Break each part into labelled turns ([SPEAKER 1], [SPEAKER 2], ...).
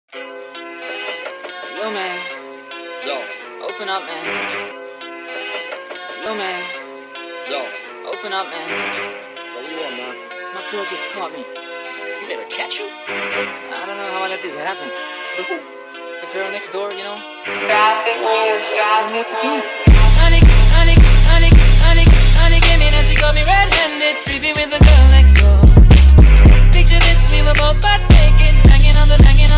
[SPEAKER 1] Yo, man.
[SPEAKER 2] Yo.
[SPEAKER 1] Open up, man. Yo, man.
[SPEAKER 2] Yo.
[SPEAKER 1] Open up, man.
[SPEAKER 2] What you want, man?
[SPEAKER 1] My girl just caught me.
[SPEAKER 2] You made her catch you?
[SPEAKER 1] I don't know how I let this happen.
[SPEAKER 2] With who?
[SPEAKER 1] The girl next door, you know?
[SPEAKER 3] Graphic news,
[SPEAKER 1] I don't know what to do.
[SPEAKER 3] Honey, gave me that she got me red-handed, creepy with the girl next door. Picture this, we were both butt naked, hanging on the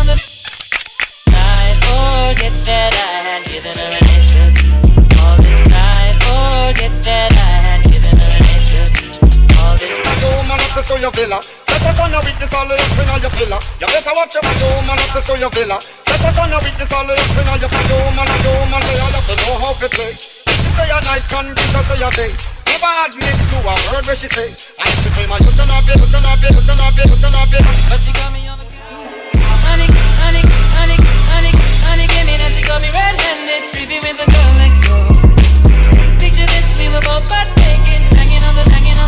[SPEAKER 3] I forget that I had given her initially. All this I forget that I had given her initially. All this
[SPEAKER 4] man access to your villa. Let us on a witness all the up in your villa. You better watch your man access to your villa. Let us on a witness all the up in your villa. Man, they all have to know how to play. She say a night can kiss her say a day. Never admit to a word where she say. And she claim a you turn up it.
[SPEAKER 3] but she got me on the honey, gave me that she got me red-handed, creepy with the girl next door. Picture this, we were both butt naked, hanging on the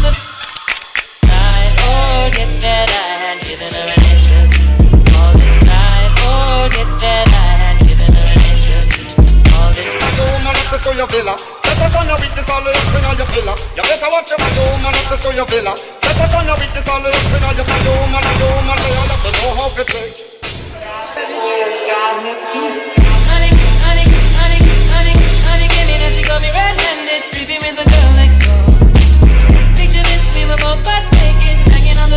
[SPEAKER 3] I forget that I had given her initially. All this I forget that I had given her initially. All this
[SPEAKER 4] man access to your villa. Let us on a witness all the up in your villa. You better watch your man access to your villa. Let us on a witness all the up in your villa. Man, they all have to know how to play.
[SPEAKER 3] honey, gave me that she got me red-handed, creepy with the girl next door. Picture this, we were both butt naked, hanging on the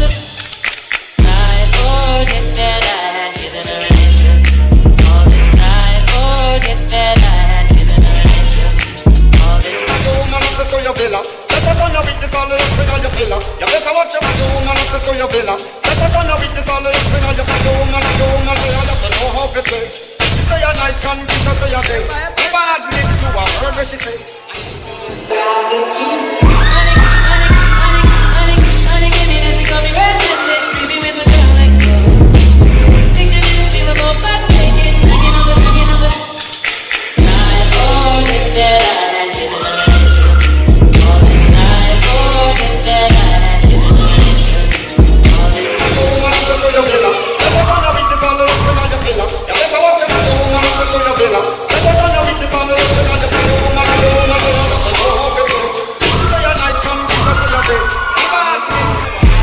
[SPEAKER 3] I forget that I had given her initially. All this I forget that I had given her initially. All this
[SPEAKER 4] man access to your villa. Let us on a witness all the up in your villa. You better watch your man access to your villa. Let us on a witness all the up in your villa. Man, they all have to know how to play. She say a night can kiss her say a day. Never admit to a word where she say.
[SPEAKER 3] honey, gave me that she got me red-handed, creepy with the girl next door. Picture this, we were both butt naked, hanging on the I forget that I had given her initially. All this I forget that I had given her initially. All this
[SPEAKER 4] Man access to your villa. Let us on a witness all the up in your villa. You better watch your man access to your villa. Let us on a witness all the up in your villa. Man, they all have to know how to play. She say a night can kiss her say a day. Never admit.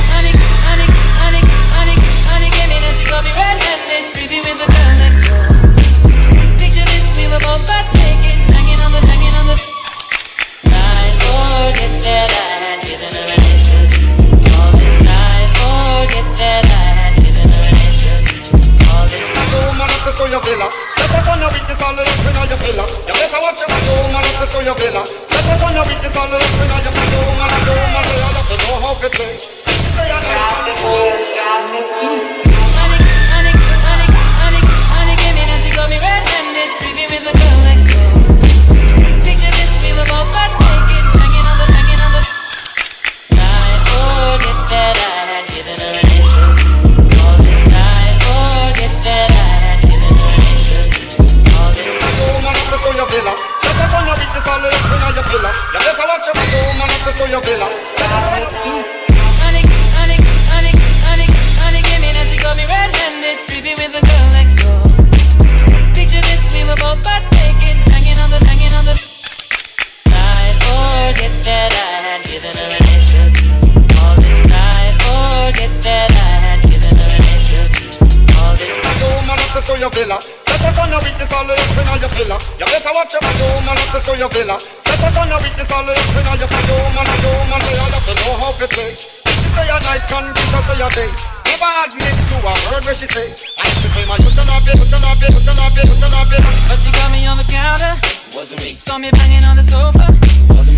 [SPEAKER 3] honey, gave me that she got me red-handed, creepy with the girl next door. Picture this, we were both butt naked, hanging on the I forget that I had given her initially. All this I forget that I had given her initially. All this
[SPEAKER 4] Man access to your villa. Let us on a witness all the up in your villa. You better watch your man access to your villa. Let us on a witness all the up in your villa. Man, they all have to know how to play. She say a night
[SPEAKER 3] honey, gave me that she got me red-handed, creepy with the girl next door. Picture this, we were both butt naked, hanging on the I forget that I had given her initially. All this I forget that I had given her initially. All this
[SPEAKER 4] man access to your villa. Let us on a witness all the up in your villa. You better watch your man access to your villa.
[SPEAKER 3] honey, gave me that she got me red-handed, creepy with the girl next door. Picture this, we were both butt naked, hanging on the I forget that I had given her initially. All this I forget that I had given her initially. All this
[SPEAKER 4] Man access to your villa. Let us on a witness all the up in your villa. You better watch your man access to your villa. Let us on a witness all the up in your villa. Man, they all have to know how to play. She say a night can kiss her say a day. Never admit to a word where she say. And she claim a you turn up it.
[SPEAKER 3] but she got me on the counter.
[SPEAKER 2] Wasn't me.
[SPEAKER 3] Saw me banging on the sofa.
[SPEAKER 2] Wasn't